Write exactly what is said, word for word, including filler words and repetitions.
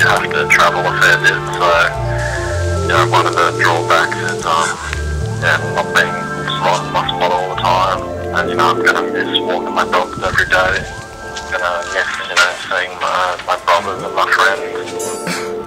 have to travel a fair bit, so, you know, one of the drawbacks is, um, yeah, not being spot in my spot all the time, and, you know, I'm going to miss walking my dogs every day. I'm going to miss, you know, seeing my, my brothers and my friends.